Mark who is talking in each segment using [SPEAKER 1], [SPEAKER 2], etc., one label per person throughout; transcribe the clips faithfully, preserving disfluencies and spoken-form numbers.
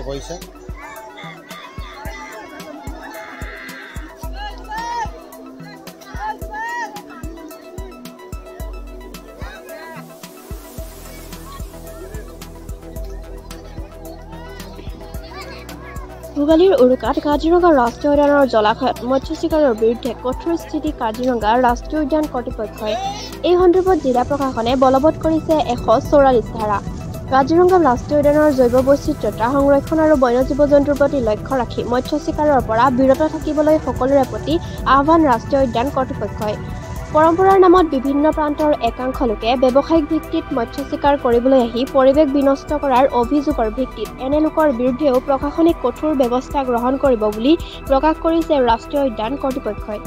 [SPEAKER 1] কৰিছে।
[SPEAKER 2] ভোগালীৰ উৰুকাত কাজিৰঙা ৰাষ্ট্ৰীয় উদ্যানৰ জলাশয়ত মৎস্য চিকাৰৰ বিৰুদ্ধে কঠোৰ স্থিতি কাজিৰঙা ৰাষ্ট্ৰীয় উদ্যান কৰ্তৃপক্ষই। এই সন্দৰ্ভত জিলা প্ৰশাসনে বলবৎ কৰিছে এশ চৌৰাল্লিছ ধাৰা। কাজিৰঙা ৰাষ্ট্ৰীয় উদ্যানৰ জৈৱ বৈচিত্ৰ্যতা সংৰক্ষণ আৰু বন্য জীৱ জন্তুৰ প্ৰতি লক্ষ্য ৰাখি মৎস্য চিকাৰৰ পৰা বিৰত থাকিবলৈ সকলোৰে প্ৰতি আহ্বান ৰাষ্ট্ৰীয় উদ্যান কৰ্তৃপক্ষই। পৰম্পৰাৰ নামত বিভিন্ন প্ৰান্তৰ একাংশ লোকে ব্যৱসায়িক ভিত্তিত মৎস্য চিকাৰ কৰিবলৈ আহি পৰিৱেশ বিনষ্ট কৰাৰ অভিযোগৰ ভিত্তিত এনে লোকৰ বিৰুদ্ধেও প্ৰশাসনিক কঠোৰ ব্যৱস্থা গ্ৰহণ কৰিব বুলি প্ৰকাশ কৰিছে ৰাষ্ট্ৰীয় উদ্যান কৰ্তৃপক্ষই।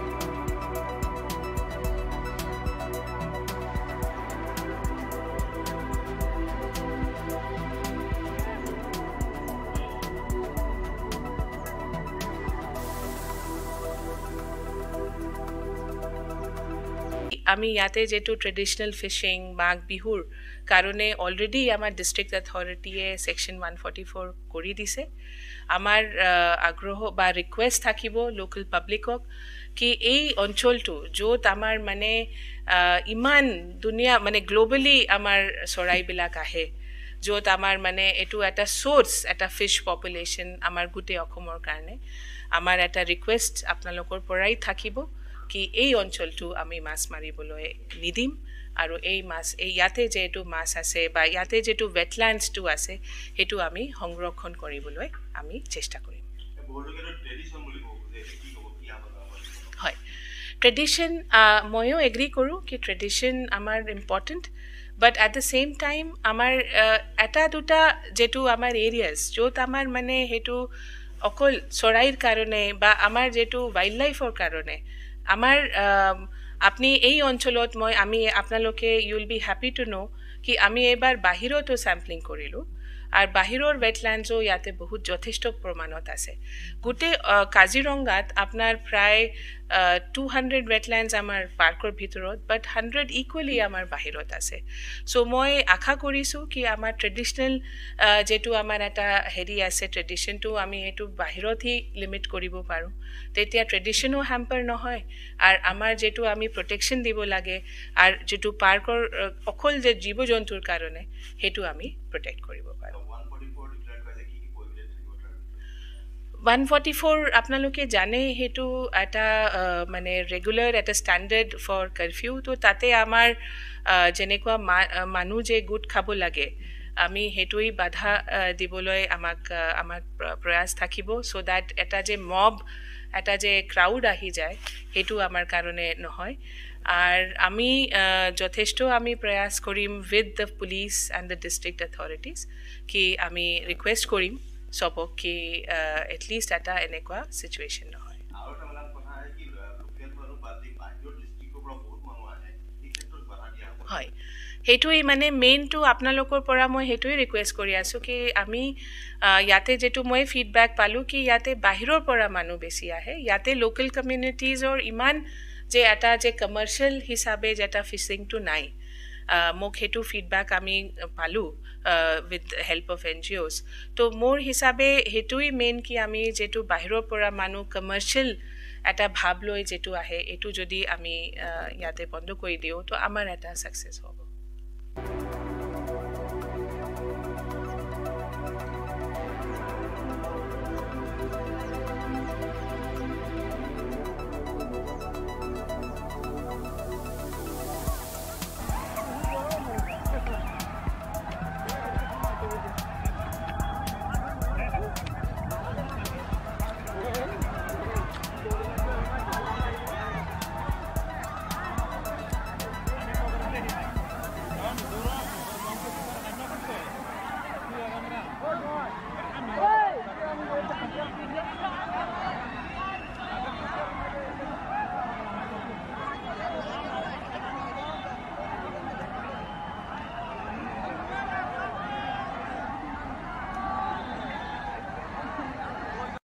[SPEAKER 3] আমি ইয়াতে যেটো ট্ৰেডিশনাল ফিশিং মাঘ বিহুৰ কাৰণে অলৰেডি আমাৰ ডিস্ট্ৰিক্ট অথৰিটিয়ে সেকশন ওৱান ফৰ্টি ফ'ৰ কৰি দিছে। আমাৰ আগ্ৰহ বা ৰিকুৱেষ্ট থাকিব লোকেল পাব্লিকক কি এই অঞ্চলটো য'ত আমাৰ মানে ইমান দুনিয়া মানে গ্লোবেলি আমাৰ চৰাইবিলাক আহে, য'ত আমাৰ মানে এইটো এটা সোৰ্স এটা ফিশ পপুলেশ্যন আমাৰ গোটেই অসমৰ কাৰণে আমাৰ এটা ৰিকুৱেষ্ট আপোনালোকৰ পৰাই থাকিব কি এই অঞ্চলটো আমি মাছ মাৰিবলৈ নিদিম আৰু এই মাছ এই ইয়াতে যেটো মাছ আছে বা ইয়াতে যেটো ওয়েটল্যান্ডসটো আছে হেতু আমি সংৰক্ষণ কৰিবলৈ আমি চেষ্টা কৰিম। হয়, ট্ৰেডিশন ময়ো এগ্ৰি কৰোঁ কি ট্ৰেডিশন আমাৰ important, but at the same time আমাৰ এটা দুটা যেটো আমাৰ এৰিয়াজ য'ত আমাৰ মানে হেতু অকল চৰাইৰ কাৰণে বা আমাৰ যেটো ৱাইল্ড লাইফৰ কাৰণে আমাৰ আপনি এই অঞ্চলত মই আমি আপোনালোকে you will be happy to know কি আমি এবাৰ বাহিৰতো স্যাম্পলিং কৰিলোঁ আৰু বাহিৰৰ ওয়েটল্যান্ডসও ইয়াতে বহুত যথেষ্ট প্ৰমাণত আছে। গোটেই কাজিৰঙাত আপোনাৰ প্ৰায় টু হাণ্ড্ৰেড ওয়েটল্যান্ডস আমাৰ পাৰ্কৰ ভিতৰত, বাট হাণ্ড্ৰেড ইকুৱেলি আমাৰ বাহিৰত আছে। চ' মই আশা কৰিছোঁ কি আমাৰ ট্ৰেডিশনেল যেটো আমাৰ এটা হেৰি আছে ট্ৰেডিশনটো আমি এইটো বাহিৰতহি লিমিট কৰিব পাৰোঁ, তেতিয়া ট্ৰেডিশনো হ্যাম্পাৰ নহয় আৰু আমাৰ যেটো আমি প্ৰটেকশ্যন দিব লাগে আৰু যেটো পাৰ্কৰ অকল যে জীৱ জন্তুৰ কাৰণে সেইটো আমি প্ৰটেক্ট কৰিব পাৰোঁ। ওৱান ফৰ্টি ফ'ৰ আপোনালোকে জানে সেইটো এটা মানে ৰেগুলাৰ এটা ষ্টেণ্ডাৰ্ড ফৰ কাৰফিউ, তো তাতে আমাৰ যেনেকুৱা মানুহ যে গোট খাব লাগে আমি সেইটোৱেই বাধা দিবলৈ আমাক আমাক প্ৰয়াস থাকিব, চ' দেট এটা যে মব এটা যে ক্ৰাউড আহি যায় সেইটো আমাৰ কাৰণে নহয়। আর আমি যথেষ্ট আমি প্রয়াস করিম with the police and the district authorities কি আমি রিকুয়েস্ট করিম সবক কি এটলিস্ট এটা এনেকুৱা সিচুয়েশন নহয়। হয়, সেইটোৱেই মানে মেইনটো আপোনালোকৰ পৰা মই সেইটোৱেই ৰিকুৱেষ্ট কৰি আছোঁ কি আমি ইয়াতে যেটো মই ফিডবেক পালোঁ কি ইয়াতে বাহিৰৰ পৰা মানুহ বেছি আহে, ইয়াতে লোকেল কমিউনিটিজৰ ইমান যে এটা যে কমাৰ্চিয়েল হিচাপে যে এটা ফিচিংটো নাই। মোক সেইটো ফিডবেক আমি পালোঁ with help of N G Os. তো মোৰ হিচাপে সেইটোৱেই মেইন কি আমি যেটো বাহিৰৰ পৰা মানুহ কমাৰ্চিয়েল এটা ভাৱ লৈ যেটো আহে এইটো যদি আমি ইয়াতে বন্ধ কৰি দিওঁ তো আমাৰ এটা ছাকচেছ হ'ব।